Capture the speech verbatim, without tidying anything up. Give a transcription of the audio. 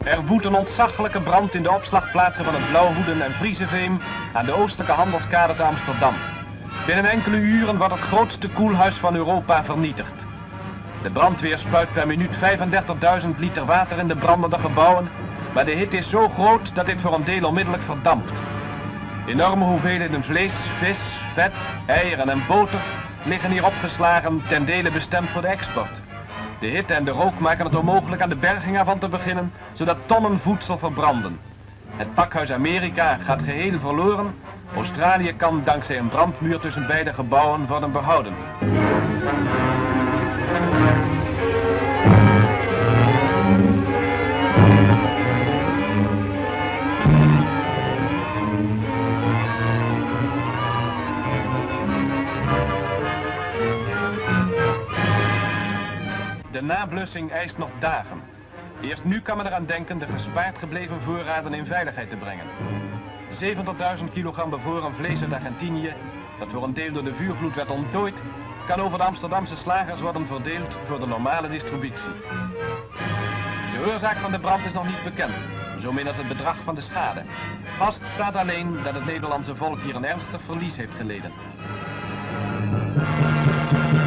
Er woedt een ontzaglijke brand in de opslagplaatsen van het Blauwhoeden en Frieseveem aan de oostelijke handelskade te Amsterdam. Binnen enkele uren wordt het grootste koelhuis van Europa vernietigd. De brandweer spuit per minuut vijfendertigduizend liter water in de brandende gebouwen, maar de hitte is zo groot dat dit voor een deel onmiddellijk verdampt. Enorme hoeveelheden vlees, vis, vet, eieren en boter liggen hier opgeslagen, ten dele bestemd voor de export. De hitte en de rook maken het onmogelijk aan de berging ervan te beginnen, zodat tonnen voedsel verbranden. Het pakhuis Amerika gaat geheel verloren. Australië kan dankzij een brandmuur tussen beide gebouwen worden behouden. De nablussing eist nog dagen. Eerst nu kan men eraan denken de gespaard gebleven voorraden in veiligheid te brengen. zeventigduizend kilogram bevroren vlees uit Argentinië, dat voor een deel door de vuurgloed werd ontdooid, kan over de Amsterdamse slagers worden verdeeld voor de normale distributie. De oorzaak van de brand is nog niet bekend, zomin als het bedrag van de schade. Vast staat alleen dat het Nederlandse volk hier een ernstig verlies heeft geleden.